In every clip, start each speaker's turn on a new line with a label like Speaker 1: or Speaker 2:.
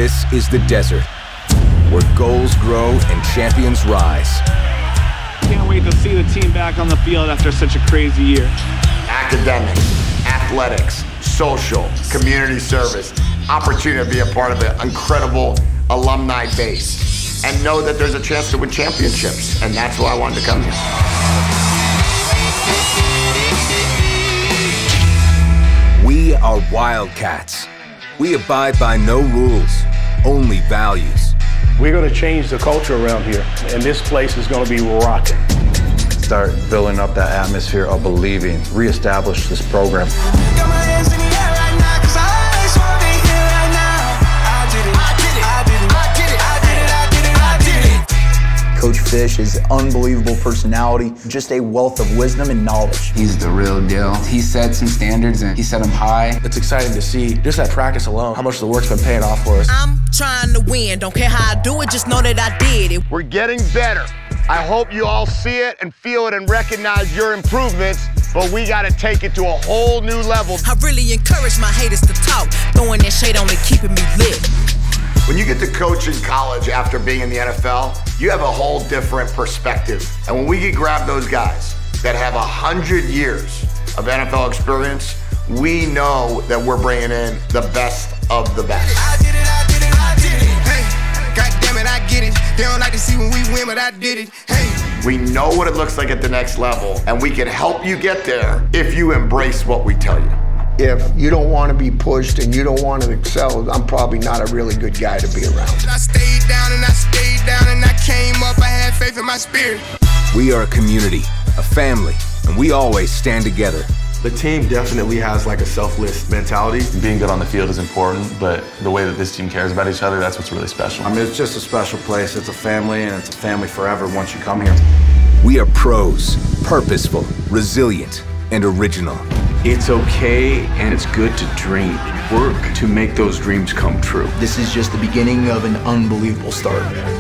Speaker 1: This is the desert, where goals grow and champions rise.
Speaker 2: Can't wait to see the team back on the field after such a crazy year.
Speaker 3: Academics, athletics, social, community service, opportunity to be a part of an incredible alumni base, and know that there's a chance to win championships, and that's why I wanted to come here.
Speaker 1: We are Wildcats. We abide by no rules, only values.
Speaker 4: We're going to change the culture around here, and this place is going to be rocking.
Speaker 5: Start building up that atmosphere of believing, reestablish this program.
Speaker 6: Got my hands in the air right now, 'cause I always wanna be here right now. I did it, I did it, I did it, I did it, I did it, I did it, I did it.
Speaker 7: Coach Fish is unbelievable personality, just a wealth of wisdom and knowledge.
Speaker 8: He's the real deal. He set some standards and he set them high.
Speaker 9: It's exciting to see, just at practice alone, how much the work's been paying off for us.
Speaker 10: I'm trying to win. Don't care how I do it, just know that I did it.
Speaker 3: We're getting better. I hope you all see it and feel it and recognize your improvements, but we gotta take it to a whole new level.
Speaker 10: I really encourage my haters to talk, throwing that shade on me, keeping me lit.
Speaker 3: When you get to coach in college after being in the NFL, you have a whole different perspective. And when we can grab those guys that have 100 years of NFL experience, we know that we're bringing in the best of the best.
Speaker 6: I did it, I did it, I did it. Hey, God damn it, I get it. They don't like to see when we win, but I did it. Hey.
Speaker 3: We know what it looks like at the next level, and we can help you get there if you embrace what we tell you.
Speaker 11: If you don't want to be pushed and you don't want to excel, I'm probably not a really good guy to be around.
Speaker 6: I stayed down and I stayed down and I came up. I had faith in my spirit.
Speaker 1: We are a community, a family, and we always stand together.
Speaker 9: The team definitely has like a selfless mentality.
Speaker 12: Being good on the field is important, but the way that this team cares about each other, that's what's really special.
Speaker 5: I mean, it's just a special place. It's a family, and it's a family forever once you come here.
Speaker 1: We are pros, purposeful, resilient, and original.
Speaker 13: It's okay and it's good to dream. Work to make those dreams come true.
Speaker 7: This is just the beginning of an unbelievable start.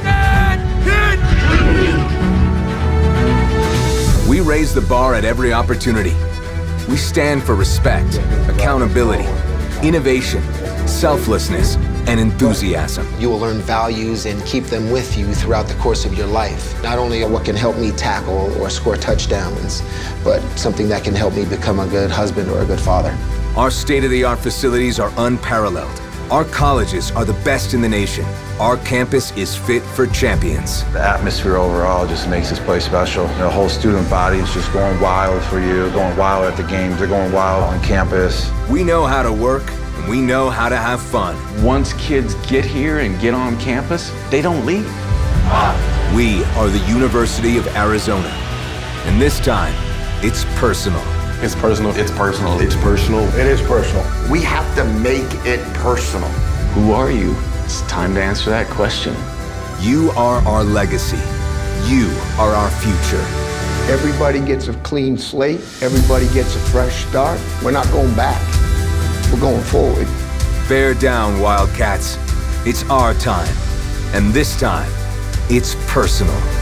Speaker 1: We raise the bar at every opportunity. We stand for respect, accountability, innovation, selflessness, and enthusiasm.
Speaker 14: You will learn values and keep them with you throughout the course of your life. Not only what can help me tackle or score touchdowns, but something that can help me become a good husband or a good father.
Speaker 1: Our state-of-the-art facilities are unparalleled. Our colleges are the best in the nation. Our campus is fit for champions.
Speaker 5: The atmosphere overall just makes this place special. The whole student body is just going wild for you, going wild at the games. They're going wild on campus.
Speaker 1: We know how to work, and we know how to have fun.
Speaker 13: Once kids get here and get on campus, they don't leave.
Speaker 1: We are the University of Arizona. And this time, it's personal.
Speaker 12: It's personal. It's personal.
Speaker 9: It's personal.
Speaker 4: It is personal.
Speaker 3: We have to make it personal.
Speaker 13: Who are you? It's time to answer that question.
Speaker 1: You are our legacy. You are our future.
Speaker 11: Everybody gets a clean slate. Everybody gets a fresh start. We're not going back. We're going forward.
Speaker 1: Bear down, Wildcats. It's our time. And this time, it's personal.